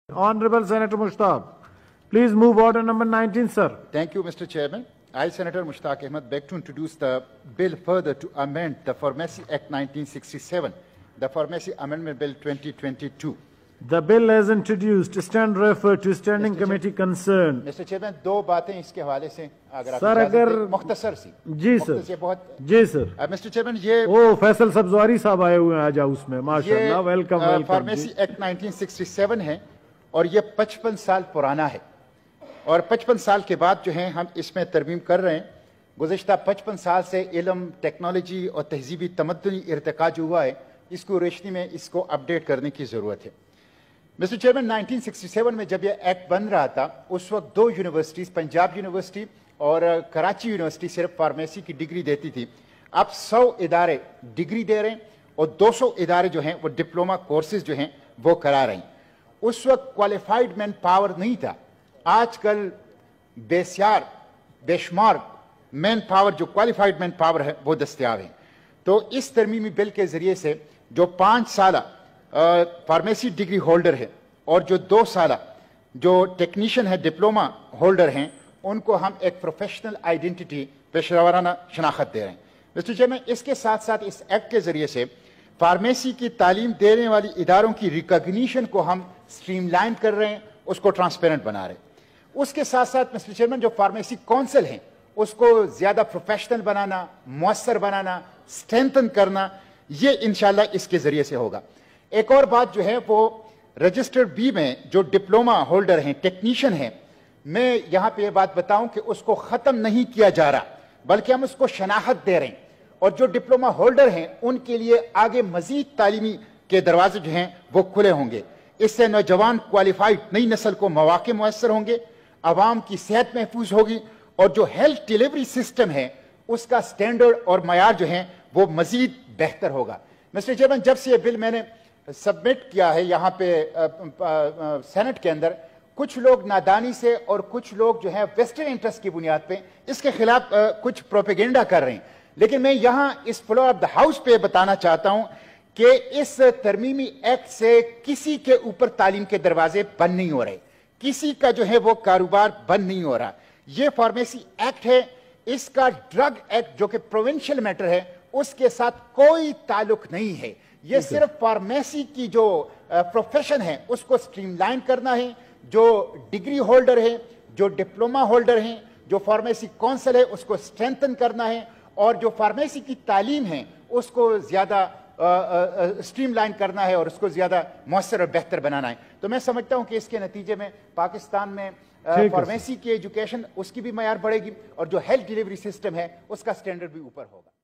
Honorable Senator Mushtaq, please move order number 19, sir. Thank you, Mr. Chairman. I, Senator Mushtaq Ahmed, beg to introduce the bill further to amend the Pharmacy Act 1967, the Pharmacy Amendment Bill 2022. The bill as introduced, stand referred to standing committee concerned. Mr. Chairman, दो बातें इसके हवाले से अगर आप sir अगर मुख्तसर सी जी सर जी सर Mr. Chairman ये ओ फैसल सब्जवारी साहब आए हुए हैं आज हाउस में माशाल्लाह वेलकम वेलकम फार्मेसी एक्ट 1967 है और ये 55 साल पुराना है और 55 साल के बाद जो है हम इसमें तरमीम कर रहे हैं। गुज़िश्ता 55 साल से इल्म टेक्नोलॉजी और तहजीबी तमद्दुनी इर्तिका जो हुआ है इसको रोशनी में इसको अपडेट करने की ज़रूरत है। मिस्टर चेयरमैन 1967 में जब यह एक्ट बन रहा था उस वक्त दो यूनिवर्सिटीज़ पंजाब यूनिवर्सिटी और कराची यूनिवर्सिटी सिर्फ फार्मेसी की डिग्री देती थी। अब 100 इदारे डिग्री दे रहे हैं और 200 इदारे जो हैं वो डिप्लोमा कोर्सेज जो हैं वो करा रहे हैं। उस वक्त क्वालिफाइड मैन पावर नहीं था, आजकल बेशुमार मैन पावर जो क्वालिफाइड मैन पावर है वो दस्तयाब है। तो इस तरमीमी बिल के जरिए से जो 5 साल फार्मेसी डिग्री होल्डर है और जो 2 साल जो टेक्नीशियन है डिप्लोमा होल्डर हैं उनको हम एक प्रोफेशनल आइडेंटिटी पेशेवराना शनाख्त दे रहे हैं। मिस्टर चेयरमैन, इसके साथ साथ इस एक्ट के जरिए से फार्मेसी की तालीम देने वाली इदारों की रिकॉग्निशन को हम स्ट्रीमलाइन कर रहे हैं, उसको ट्रांसपेरेंट बना रहे हैं। उसके साथ साथ मिस्टर चेयरमैन जो फार्मेसी काउंसिल हैं उसको ज्यादा प्रोफेशनल बनाना, मुअस्सर बनाना, स्ट्रेंथन करना, ये इंशाल्लाह इसके जरिए से होगा। एक और बात जो है वो रजिस्टर्ड बी में जो डिप्लोमा होल्डर हैं, टेक्नीशियन हैं, मैं यहां पे ये बात बताऊं कि उसको खत्म नहीं किया जा रहा बल्कि हम उसको शनाख्त दे रहे हैं और जो डिप्लोमा होल्डर हैं उनके लिए आगे मजीद तालीमी के दरवाजे जो हैं वो खुले होंगे। इससे नौजवान क्वालिफाइड नई नस्ल को मौके मुयस्सर होंगे, आवाम की सेहत महफूज होगी और जो हेल्थ डिलीवरी सिस्टम है उसका स्टैंडर्ड और मयार जो है वो मजीद बेहतर होगा। मिस्टर चेयरमैन, जब से ये बिल मैंने सबमिट किया है यहाँ पे सेनेट के अंदर, कुछ लोग नादानी से और कुछ लोग जो है वेस्टर्न इंटरेस्ट की बुनियाद पे इसके खिलाफ कुछ प्रोपेगेंडा कर रहे हैं, लेकिन मैं यहाँ इस फ्लोर ऑफ द हाउस पे बताना चाहता हूं कि इस तरमीमी एक्ट से किसी के ऊपर तालीम के दरवाजे बंद नहीं हो रहे, किसी का जो है वो कारोबार बंद नहीं हो रहा। ये फार्मेसी एक्ट है, इसका ड्रग एक्ट जो कि प्रोविंशियल मैटर है उसके साथ कोई ताल्लुक नहीं है। ये सिर्फ फार्मेसी की जो प्रोफेशन है उसको स्ट्रीमलाइन करना है। जो डिग्री होल्डर है, जो डिप्लोमा होल्डर हैं, जो फार्मेसी काउंसिल है उसको स्ट्रेंथन करना है और जो फार्मेसी की तालीम है उसको ज्यादा स्ट्रीमलाइन करना है और उसको ज्यादा मौसर और बेहतर बनाना है। तो मैं समझता हूं कि इसके नतीजे में पाकिस्तान में फार्मेसी की एजुकेशन उसकी भी मयार बढ़ेगी और जो हेल्थ डिलीवरी सिस्टम है उसका स्टैंडर्ड भी ऊपर होगा।